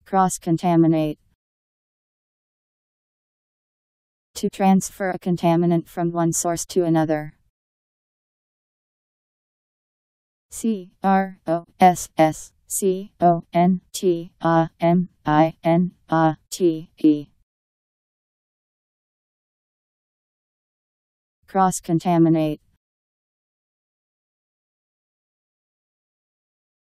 Cross-contaminate. To transfer a contaminant from one source to another. Crosscontaminate. Cross-contaminate.